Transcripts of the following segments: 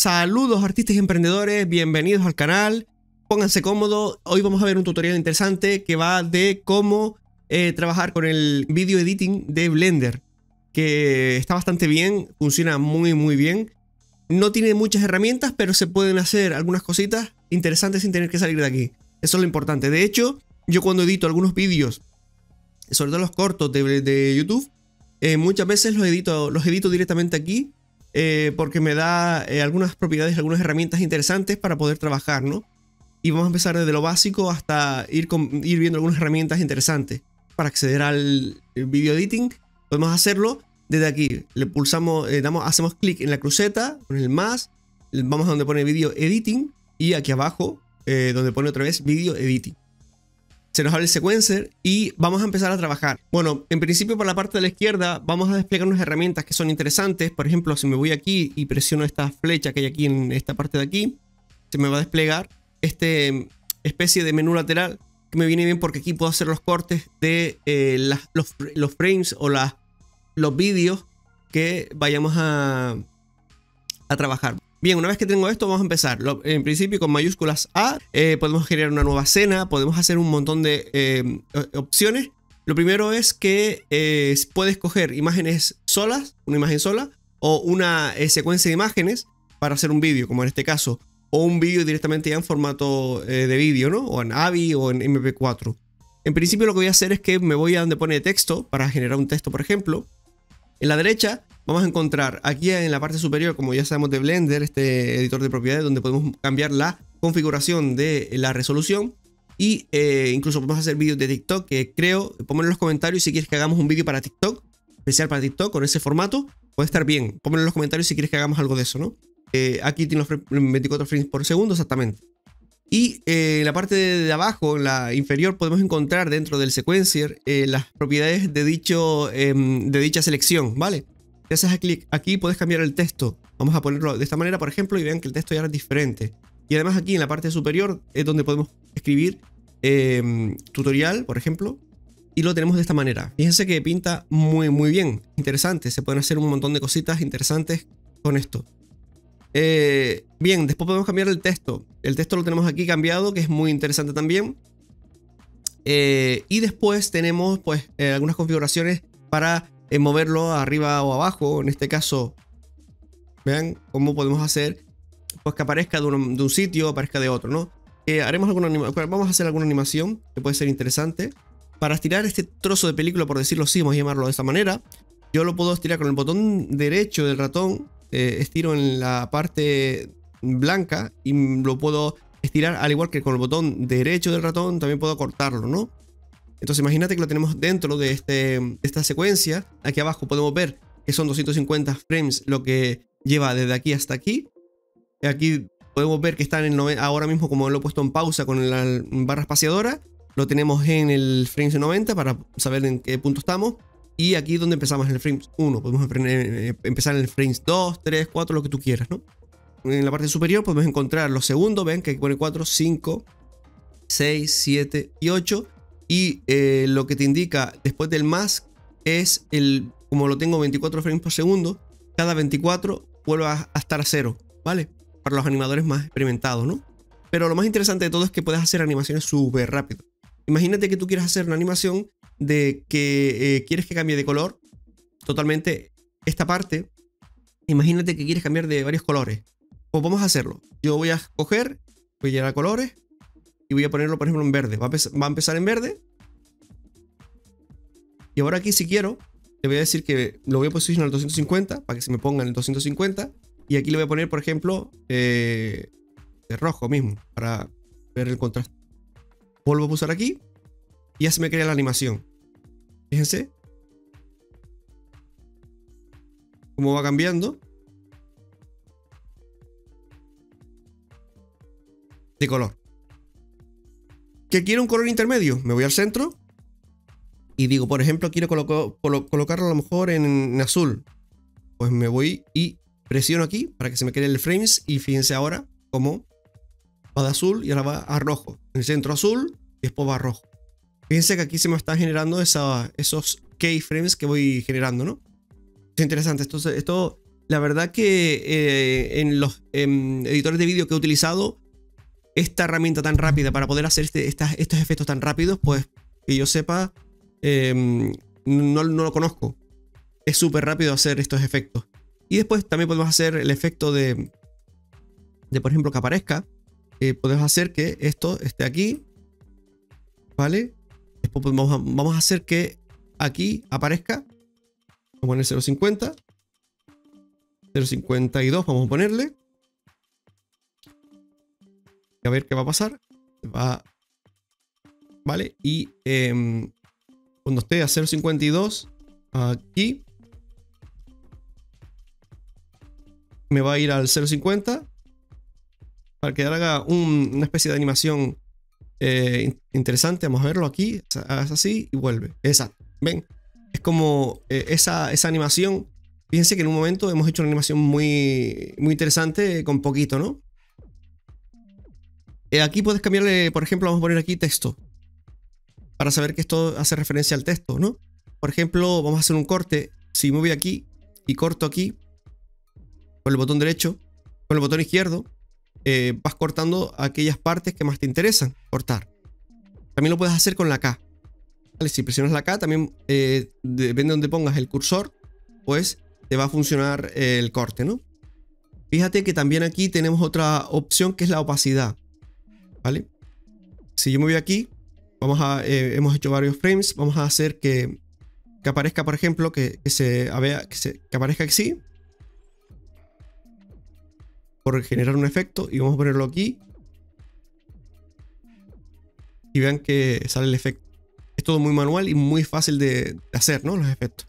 Saludos artistas y emprendedores, bienvenidos al canal. Pónganse cómodos. Hoy vamos a ver un tutorial interesante que va de cómo trabajar con el video editing de Blender, que está bastante bien, funciona muy bien. No tiene muchas herramientas, pero se pueden hacer algunas cositas interesantes sin tener que salir de aquí. Eso es lo importante. De hecho, yo cuando edito algunos vídeos, sobre todo los cortos de YouTube, muchas veces los edito directamente aquí, porque me da algunas propiedades, algunas herramientas interesantes para poder trabajar, ¿no? Y vamos a empezar desde lo básico hasta ir viendo algunas herramientas interesantes. Para acceder al video editing, podemos hacerlo desde aquí. Le pulsamos, hacemos clic en la cruceta, con el más, vamos a donde pone video editing y aquí abajo, donde pone otra vez video editing. Se nos abre el sequencer y vamos a empezar a trabajar. Bueno, en principio por la parte de la izquierda vamos a desplegar unas herramientas que son interesantes. Por ejemplo, si me voy aquí y presiono esta flecha que hay aquí en esta parte de aquí, se me va a desplegar este especie de menú lateral que me viene bien porque aquí puedo hacer los cortes de los frames o los vídeos que vayamos a trabajar. Bien, una vez que tengo esto, vamos a empezar. En principio con mayúsculas A, podemos generar una nueva escena, podemos hacer un montón de opciones. Lo primero es que puedes coger imágenes solas, una imagen sola, o una secuencia de imágenes para hacer un vídeo, como en este caso, o un vídeo directamente ya en formato de vídeo, ¿no? O en AVI o en MP4. En principio lo que voy a hacer es que me voy a donde pone texto para generar un texto, por ejemplo. En la derecha vamos a encontrar aquí en la parte superior, como ya sabemos de Blender, este editor de propiedades donde podemos cambiar la configuración de la resolución y incluso podemos hacer vídeos de TikTok, que creo, ponme en los comentarios si quieres que hagamos un vídeo para TikTok, especial para TikTok con ese formato, puede estar bien. Ponme en los comentarios si quieres que hagamos algo de eso, ¿no? Aquí tiene los 24 frames por segundo exactamente. Y en la parte de abajo, en la inferior, podemos encontrar dentro del sequencer las propiedades de dicha selección, ¿vale? Si haces clic aquí, puedes cambiar el texto. Vamos a ponerlo de esta manera, por ejemplo, y vean que el texto ya es diferente. Y además aquí en la parte superior es donde podemos escribir tutorial, por ejemplo, y lo tenemos de esta manera. Fíjense que pinta muy bien, interesante. Se pueden hacer un montón de cositas interesantes con esto. Bien, después podemos cambiar el texto. El texto lo tenemos aquí cambiado, que es muy interesante también. Y después tenemos pues algunas configuraciones para moverlo arriba o abajo. En este caso, vean cómo podemos hacer pues que aparezca de un sitio, aparezca de otro, ¿no? Vamos a hacer alguna animación que puede ser interesante. Para estirar este trozo de película, por decirlo así, vamos a llamarlo de esta manera. Yo lo puedo estirar con el botón derecho del ratón. Estiro en la parte blanca y lo puedo estirar al igual que con el botón derecho del ratón. También puedo cortarlo, ¿no? Entonces imagínate que lo tenemos dentro de esta secuencia. Aquí abajo podemos ver que son 250 frames lo que lleva desde aquí hasta aquí. Aquí podemos ver que están ahora mismo, como lo he puesto en pausa con la barra espaciadora, lo tenemos en el frames 90 para saber en qué punto estamos. Y aquí donde empezamos en el frames 1, podemos empezar en el frames 2, 3, 4, lo que tú quieras, ¿no? En la parte superior podemos encontrar los segundos, ven que aquí pone 4, 5, 6, 7 y 8. Y lo que te indica después del más es como lo tengo 24 frames por segundo, cada 24 vuelve a estar a 0, ¿vale? Para los animadores más experimentados, ¿no? Pero lo más interesante de todo es que puedes hacer animaciones súper rápido. Imagínate que tú quieres hacer una animación de que quieres que cambie de color totalmente esta parte. Imagínate que quieres cambiar de varios colores. Pues vamos a hacerlo. Yo voy a escoger, voy a ir a colores y voy a ponerlo, por ejemplo, en verde. Va a empezar en verde. Y ahora aquí, si quiero, le voy a decir que lo voy a posicionar al 250 para que se me ponga en el 250. Y aquí le voy a poner, por ejemplo, de rojo mismo para ver el contraste. Vuelvo a pulsar aquí y ya se me crea la animación. Fíjense cómo va cambiando de color. ¿Que quiero un color intermedio? Me voy al centro y digo, por ejemplo, quiero colocarlo a lo mejor en azul. Pues me voy y presiono aquí para que se me cree el frames. Y fíjense ahora cómo va de azul y ahora va a rojo. En el centro azul y después va a rojo. Fíjense que aquí se me están generando esos keyframes que voy generando, ¿no? Es interesante. Esto la verdad que en los editores de vídeo que he utilizado, esta herramienta tan rápida para poder hacer estos efectos tan rápidos, pues que yo sepa, no lo conozco. Es súper rápido hacer estos efectos. Y después también podemos hacer el efecto de por ejemplo, que aparezca. Podemos hacer que esto esté aquí, ¿vale? Después vamos a hacer que aquí aparezca. Vamos a poner 0.50. 0.52 vamos a ponerle. A ver qué va a pasar. Vale, y cuando esté a 0.52 aquí, me va a ir al 0.50 para que haga una especie de animación interesante. Vamos a verlo aquí. Es así y vuelve. Exacto. ¿Ven? Es como esa animación. Fíjense que en un momento hemos hecho una animación muy interesante con poquito, ¿no? Aquí puedes cambiarle, por ejemplo, vamos a poner aquí texto. Para saber que esto hace referencia al texto, ¿no? Por ejemplo, vamos a hacer un corte. Si me voy aquí y corto aquí, con el botón derecho, con el botón izquierdo, vas cortando aquellas partes que más te interesan cortar. También lo puedes hacer con la K. ¿Vale? Si presionas la K, también depende de donde pongas el cursor, pues te va a funcionar el corte, ¿no? Fíjate que también aquí tenemos otra opción que es la opacidad. ¿Vale? Si yo me voy aquí, hemos hecho varios frames, vamos a hacer que aparezca, por ejemplo, que aparezca así, por generar un efecto, y vamos a ponerlo aquí y vean que sale el efecto. Es todo muy manual y muy fácil de hacer, ¿no? Los efectos.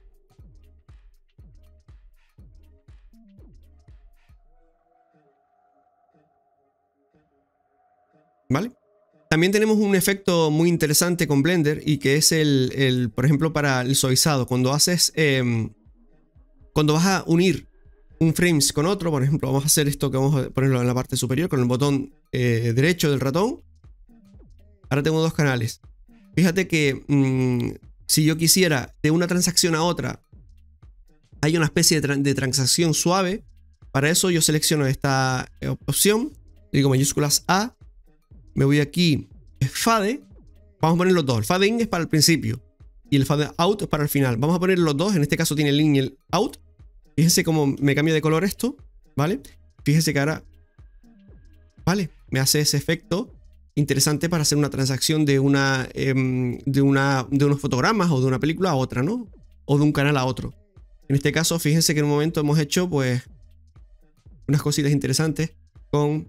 ¿Vale? También tenemos un efecto muy interesante con Blender y que es por ejemplo, para el suavizado. Cuando haces, cuando vas a unir un frames con otro, por ejemplo, vamos a hacer esto que vamos a ponerlo en la parte superior con el botón derecho del ratón. Ahora tengo dos canales. Fíjate que si yo quisiera de una transacción a otra, hay una especie de transacción suave. Para eso yo selecciono esta opción, digo mayúsculas A. Me voy aquí, fade. Vamos a poner los dos. El fade in es para el principio y el fade out es para el final. Vamos a poner los dos. En este caso tiene el in y el out. Fíjense cómo me cambia de color esto, ¿vale? Fíjense que ahora, ¿vale? Me hace ese efecto interesante para hacer una transacción de unos fotogramas o de una película a otra, ¿no? O de un canal a otro. En este caso, fíjense que en un momento hemos hecho, pues, unas cositas interesantes con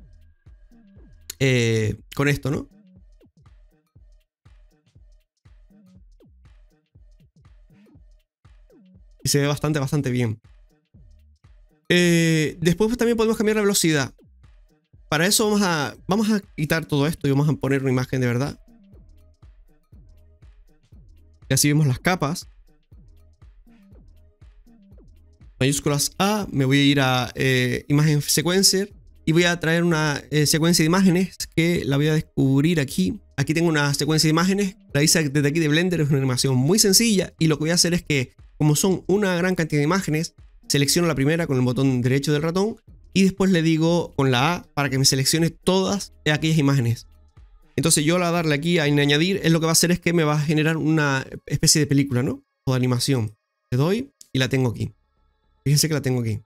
esto, ¿no? Y se ve bastante bien. Después también podemos cambiar la velocidad. Para eso vamos a quitar todo esto y vamos a poner una imagen de verdad. Y así vemos las capas. Mayúsculas A, me voy a ir a imagen sequencer y voy a traer una secuencia de imágenes que la voy a descubrir aquí. Aquí tengo una secuencia de imágenes, la hice desde aquí de Blender, es una animación muy sencilla y lo que voy a hacer es que, como son una gran cantidad de imágenes, selecciono la primera con el botón derecho del ratón y después le digo con la A para que me seleccione todas aquellas imágenes. Entonces yo al darle aquí a añadir, es lo que va a hacer es que me va a generar una especie de película, ¿no? O de animación. Le doy y la tengo aquí. Fíjense que la tengo aquí.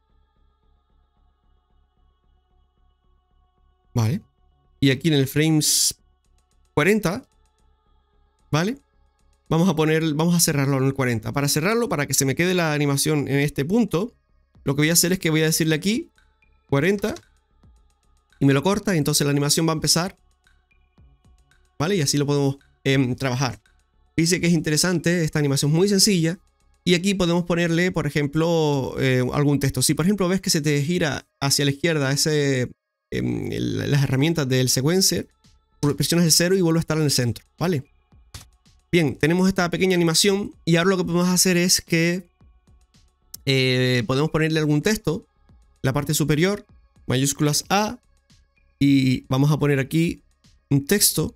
Vale. Y aquí en el frames 40, ¿vale? Vamos a cerrarlo en el 40. Para cerrarlo, para que se me quede la animación en este punto, lo que voy a hacer es que voy a decirle aquí 40 y me lo corta y entonces la animación va a empezar, ¿vale? Y así lo podemos trabajar. Dice que es interesante, esta animación es muy sencilla. Y aquí podemos ponerle, por ejemplo, algún texto. Si por ejemplo ves que se te gira hacia la izquierda las herramientas del sequencer, presionas el 0 y vuelve a estar en el centro, ¿vale? Bien, tenemos esta pequeña animación y ahora lo que podemos hacer es que podemos ponerle algún texto, la parte superior, mayúsculas A, y vamos a poner aquí un texto.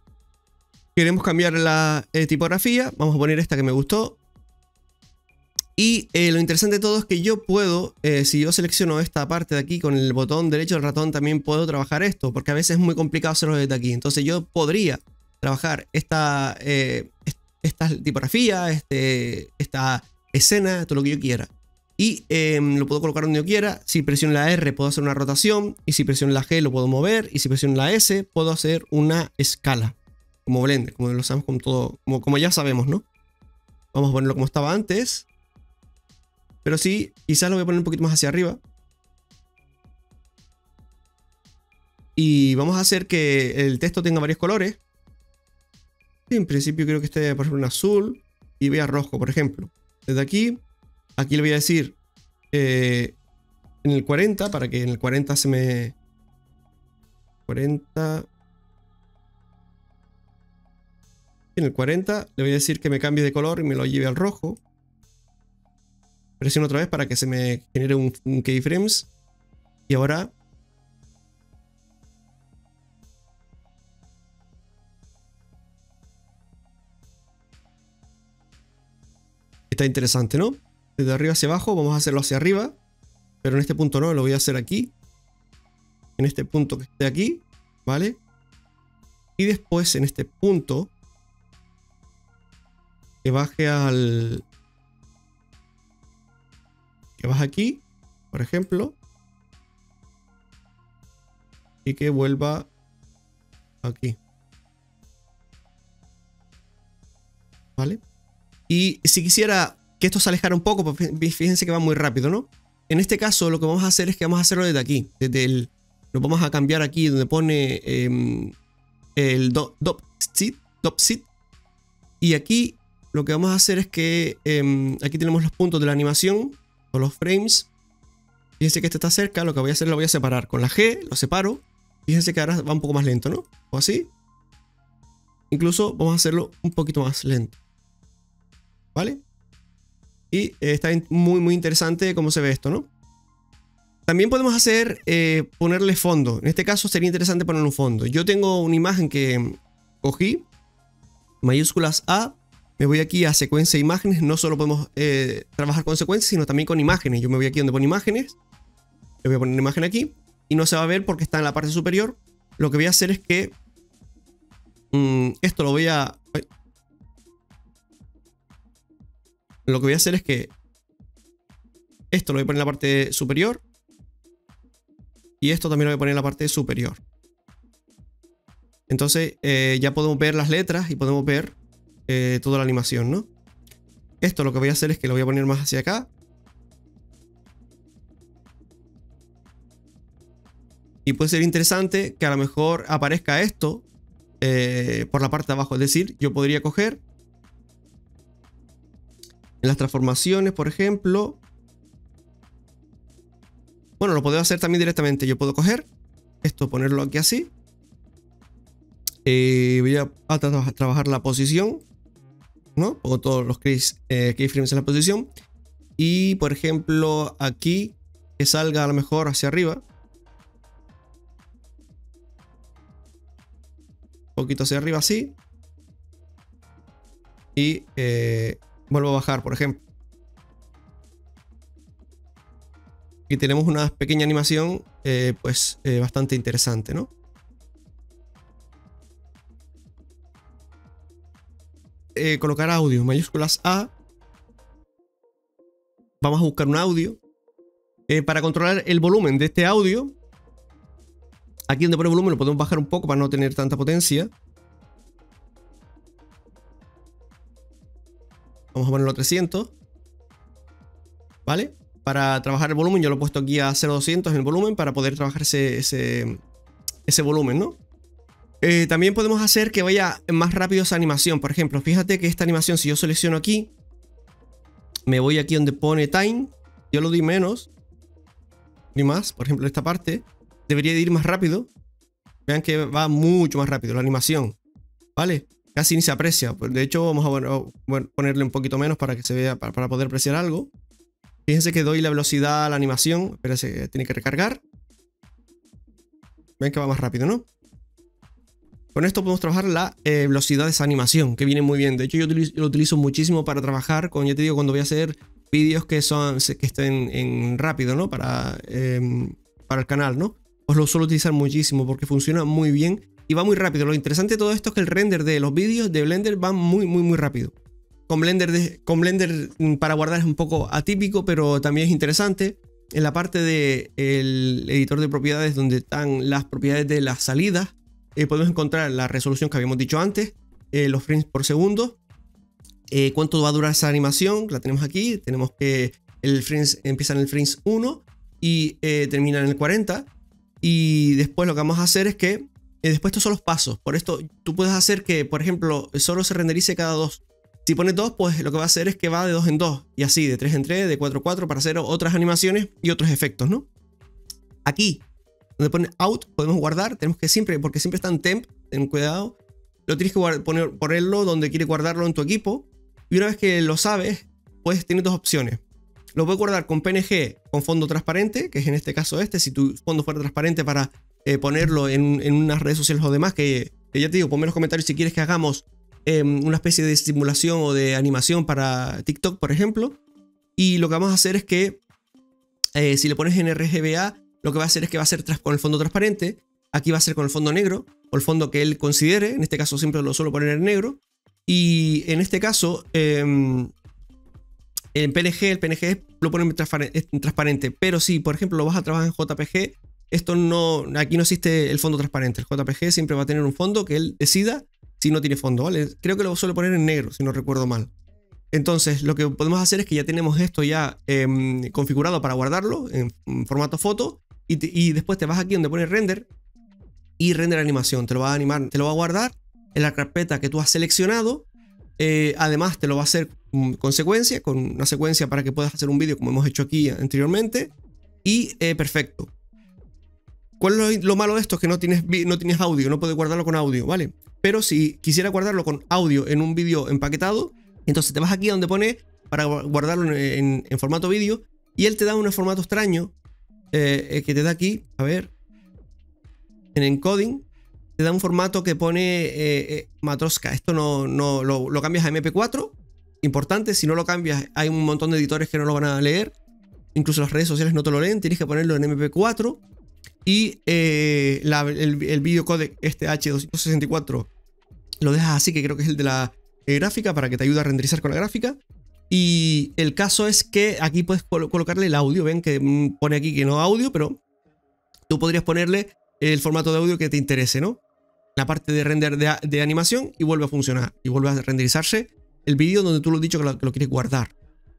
Queremos cambiar la tipografía, vamos a poner esta que me gustó Y lo interesante de todo es que yo puedo, si yo selecciono esta parte de aquí con el botón derecho del ratón, también puedo trabajar esto, porque a veces es muy complicado hacerlo desde aquí. Entonces yo podría trabajar esta tipografía, esta escena, todo lo que yo quiera. Y lo puedo colocar donde yo quiera. Si presiono la R puedo hacer una rotación, y si presiono la G lo puedo mover, y si presiono la S puedo hacer una escala, como Blender, como lo sabemos, con todo, como ya sabemos, ¿no? Vamos a ponerlo como estaba antes. Pero sí, quizás lo voy a poner un poquito más hacia arriba. Y vamos a hacer que el texto tenga varios colores. Sí, en principio creo que esté, por ejemplo, en azul y vea rojo, por ejemplo. Desde aquí le voy a decir en el 40, para que en el 40 se me... 40... En el 40 le voy a decir que me cambie de color y me lo lleve al rojo. Presiono otra vez para que se me genere un keyframes. Y ahora... Está interesante, ¿no? Desde arriba hacia abajo vamos a hacerlo hacia arriba. Pero en este punto no, lo voy a hacer aquí. En este punto que esté aquí, ¿vale? Y después en este punto... que baje al... que baje aquí, por ejemplo, y que vuelva aquí, ¿vale? Y si quisiera que esto se alejara un poco, pues fíjense que va muy rápido, ¿no? En este caso lo que vamos a hacer es que vamos a hacerlo desde aquí, desde el... Lo vamos a cambiar aquí donde pone el dop sit, y aquí lo que vamos a hacer es que aquí tenemos los puntos de la animación o los frames. Fíjense que este está cerca, lo que voy a hacer lo voy a separar con la G, lo separo. Fíjense que ahora va un poco más lento, ¿no? O así. Incluso vamos a hacerlo un poquito más lento, ¿vale? Y está muy interesante cómo se ve esto, ¿no? También podemos hacer ponerle fondo. En este caso sería interesante poner un fondo. Yo tengo una imagen que cogí, mayúsculas A. Me voy aquí a secuencia de imágenes. No solo podemos trabajar con secuencias, sino también con imágenes. Yo me voy aquí donde pone imágenes. Le voy a poner una imagen aquí. Y no se va a ver porque está en la parte superior. Lo que voy a hacer es que... esto lo voy a... Lo que voy a hacer es que... Esto lo voy a poner en la parte superior. Y esto también lo voy a poner en la parte superior. Entonces ya podemos ver las letras y podemos ver... toda la animación, ¿no? Esto lo que voy a hacer es que lo voy a poner más hacia acá. Y puede ser interesante que a lo mejor aparezca esto por la parte de abajo. Es decir, yo podría coger en las transformaciones, por ejemplo. Bueno, lo puedo hacer también directamente. Yo puedo coger esto, ponerlo aquí así. Voy a trabajar la posición, ¿no? Pongo todos los keyframes en la posición. Y por ejemplo aquí que salga a lo mejor hacia arriba, un poquito hacia arriba así. Y vuelvo a bajar, por ejemplo. Y tenemos una pequeña animación pues bastante interesante, ¿no? Colocar audio, mayúsculas A. Vamos a buscar un audio. Para controlar el volumen de este audio, aquí donde pone volumen lo podemos bajar un poco para no tener tanta potencia. Vamos a ponerlo a 300. ¿Vale? Para trabajar el volumen yo lo he puesto aquí a 0,200 en el volumen para poder trabajar ese volumen, ¿no? También podemos hacer que vaya más rápido esa animación. Por ejemplo, fíjate que esta animación, si yo selecciono aquí, me voy aquí donde pone time, yo lo doy menos ni más. Por ejemplo, esta parte debería de ir más rápido. Vean que va mucho más rápido la animación, ¿vale? Casi ni se aprecia. De hecho, vamos a ponerle un poquito menos para que se vea, para poder apreciar algo. Fíjense que doy la velocidad a la animación. Espérense, tiene que recargar. Ven que va más rápido, ¿no? Con esto podemos trabajar la velocidad de esa animación, que viene muy bien. De hecho, yo lo utilizo muchísimo para trabajar con, ya te digo, cuando voy a hacer vídeos que estén en rápido, ¿no? Para el canal, ¿no? Os lo suelo utilizar muchísimo porque funciona muy bien y va muy rápido. Lo interesante de todo esto es que el render de los vídeos de Blender va muy rápido. Con Blender para guardar es un poco atípico, pero también es interesante. En la parte del editor de propiedades, donde están las propiedades de las salidas, podemos encontrar la resolución que habíamos dicho antes, los frames por segundo, cuánto va a durar esa animación, la tenemos aquí. Tenemos que el frames empieza en el frames 1 y termina en el 40. Y después lo que vamos a hacer es que después estos son los pasos. Por esto tú puedes hacer que, por ejemplo, solo se renderice cada 2. Si pones 2, pues lo que va a hacer es que va de 2 en 2 y así, de 3 en 3, de 4 en 4, para hacer otras animaciones y otros efectos, ¿no? Aquí, donde pone out, podemos guardar. Tenemos que siempre, porque siempre está en temp, ten cuidado. Lo tienes que ponerlo donde quieres guardarlo en tu equipo. Y una vez que lo sabes, pues tienes dos opciones. Lo puedes guardar con PNG con fondo transparente, que es en este caso este. Si tu fondo fuera transparente, para ponerlo en unas redes sociales o demás, que ya te digo, ponme en los comentarios si quieres que hagamos una especie de simulación o de animación para TikTok, por ejemplo. Y lo que vamos a hacer es que si le pones en RGBA, lo que va a hacer es que va a ser con el fondo transparente. Aquí va a ser con el fondo negro, o el fondo que él considere. En este caso siempre lo suelo poner en negro. Y en este caso, en PNG, el PNG lo pone en transparente. Pero si, por ejemplo, lo vas a trabajar en JPG, aquí no existe el fondo transparente. El JPG siempre va a tener un fondo que él decida si no tiene fondo, ¿vale? Creo que lo suele poner en negro, si no recuerdo mal. Entonces, lo que podemos hacer es que ya tenemos esto ya configurado para guardarlo en formato foto. Y después te vas aquí donde pone render y render animación. Te lo va a animar, te lo va a guardar en la carpeta que tú has seleccionado. Además, te lo va a hacer con secuencia, con una secuencia para que puedas hacer un vídeo como hemos hecho aquí anteriormente. Y perfecto. ¿Cuál es lo malo de esto? Es que no tienes audio, no puedes guardarlo con audio, ¿vale? Pero si quisiera guardarlo con audio en un vídeo empaquetado, entonces te vas aquí donde pone para guardarlo en formato vídeo y él te da un formato extraño que te da aquí, a ver, en encoding, te da un formato que pone Matroska. Esto no lo cambias a MP4, importante, si no lo cambias hay un montón de editores que no lo van a leer, incluso las redes sociales no te lo leen, tienes que ponerlo en MP4. Y el video codec este H264 lo dejas así, que creo que es el de la gráfica, para que te ayude a renderizar con la gráfica. Y el caso es que aquí puedes colocarle el audio. Ven que pone aquí que no audio, pero tú podrías ponerle el formato de audio que te interese, ¿no? La parte de render de animación, y vuelve a funcionar. Y vuelve a renderizarse el vídeo donde tú lo has dicho que lo quieres guardar.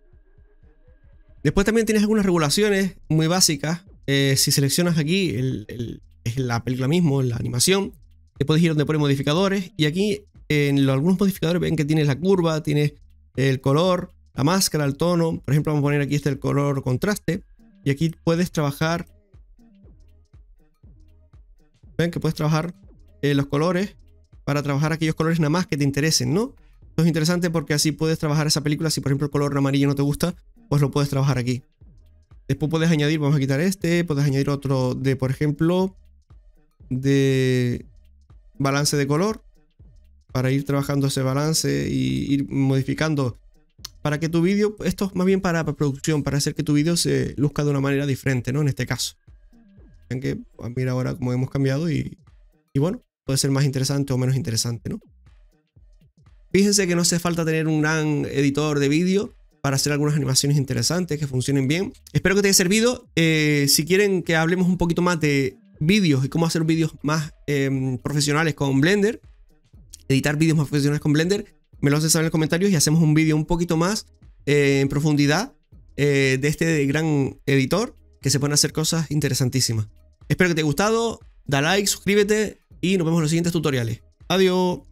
Después también tienes algunas regulaciones muy básicas. Si seleccionas aquí es la película mismo, la animación, te puedes ir donde pone modificadores. Y aquí en algunos modificadores ven que tienes la curva, tienes el color, la máscara, el tono. Por ejemplo, vamos a poner aquí el color contraste. Y aquí puedes trabajar. Ven que puedes trabajar los colores para trabajar aquellos colores nada más que te interesen, ¿no? Esto es interesante porque así puedes trabajar esa película. Si por ejemplo el color amarillo no te gusta, pues lo puedes trabajar aquí. Después puedes añadir, vamos a quitar puedes añadir otro de, por ejemplo, de balance de color, para ir trabajando ese balance y ir modificando para que tu vídeo, esto es más bien para producción, para hacer que tu vídeo se luzca de una manera diferente, ¿no? En este caso. Ven que, mira ahora cómo hemos cambiado y bueno, puede ser más interesante o menos interesante, ¿no? Fíjense que no hace falta tener un gran editor de vídeo para hacer algunas animaciones interesantes que funcionen bien. Espero que te haya servido. Si quieren que hablemos un poquito más de vídeos y cómo hacer vídeos más profesionales con Blender, editar vídeos más profesionales con Blender, me lo haces saber en los comentarios y hacemos un vídeo un poquito más en profundidad de este gran editor, que se pueden hacer cosas interesantísimas. Espero que te haya gustado. Da like, suscríbete y nos vemos en los siguientes tutoriales. Adiós.